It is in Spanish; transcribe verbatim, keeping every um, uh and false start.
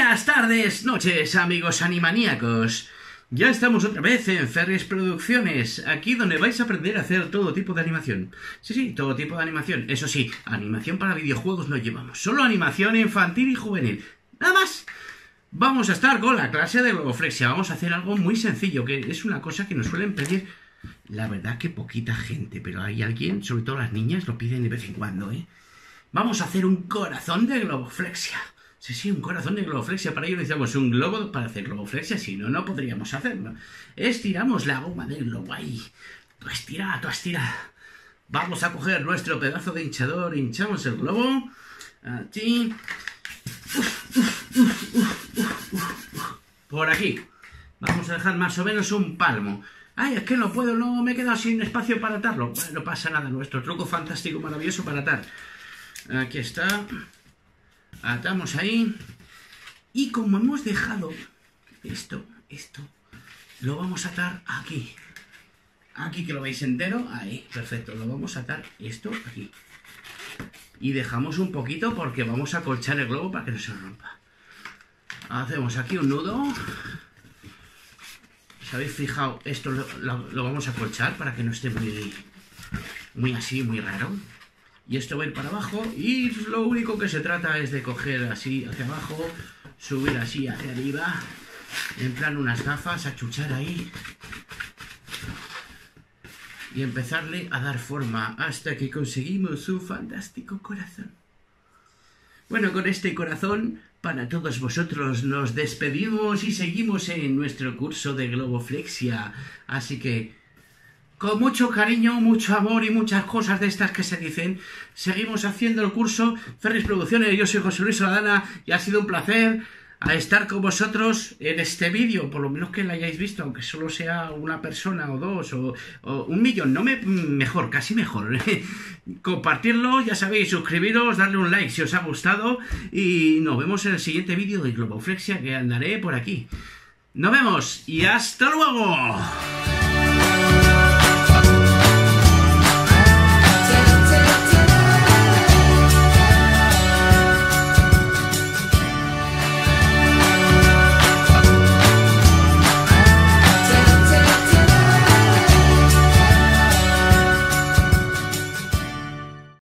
Buenas tardes, noches, amigos animaníacos. Ya estamos otra vez en Ferris Producciones, aquí donde vais a aprender a hacer todo tipo de animación. Sí, sí, todo tipo de animación. Eso sí, animación para videojuegos no llevamos, solo animación infantil y juvenil. Nada más. Vamos a estar con la clase de globoflexia. Vamos a hacer algo muy sencillo, que es una cosa que nos suelen pedir, la verdad que poquita gente, pero hay alguien, sobre todo las niñas, lo piden de vez en cuando, ¿eh? Vamos a hacer un corazón de globoflexia. Sí, sí, un corazón de globoflexia. Para ello necesitamos un globo para hacer globoflexia, si no, no podríamos hacerlo. Estiramos la goma del globo ahí. Tú estira, tú estira. Vamos a coger nuestro pedazo de hinchador, hinchamos el globo. Aquí. Por aquí. Vamos a dejar más o menos un palmo. Ay, es que no puedo, no me he quedado sin espacio para atarlo. Bueno, no pasa nada, nuestro truco fantástico, maravilloso para atar. Aquí está. Atamos ahí. Y como hemos dejado esto, esto, lo vamos a atar aquí. Aquí que lo veis entero. Ahí, perfecto. Lo vamos a atar esto aquí. Y dejamos un poquito porque vamos a colchar el globo para que no se rompa. Hacemos aquí un nudo. ¿Os habéis fijado? Esto lo, lo, lo vamos a colchar para que no esté muy, muy así, muy raro. Y esto va a ir para abajo y lo único que se trata es de coger así hacia abajo, subir así hacia arriba, en plan unas gafas, achuchar ahí y empezarle a dar forma hasta que conseguimos un fantástico corazón. Bueno, con este corazón, para todos vosotros nos despedimos y seguimos en nuestro curso de globoflexia. Así que, con mucho cariño, mucho amor y muchas cosas de estas que se dicen, seguimos haciendo el curso Ferris Producciones. Yo soy José Luis Soladana y ha sido un placer estar con vosotros en este vídeo, por lo menos que lo hayáis visto, aunque solo sea una persona o dos o, o un millón, no me, mejor, casi mejor. Compartirlo, ya sabéis, suscribiros, darle un like si os ha gustado y nos vemos en el siguiente vídeo de globoflexia que andaré por aquí. Nos vemos y hasta luego.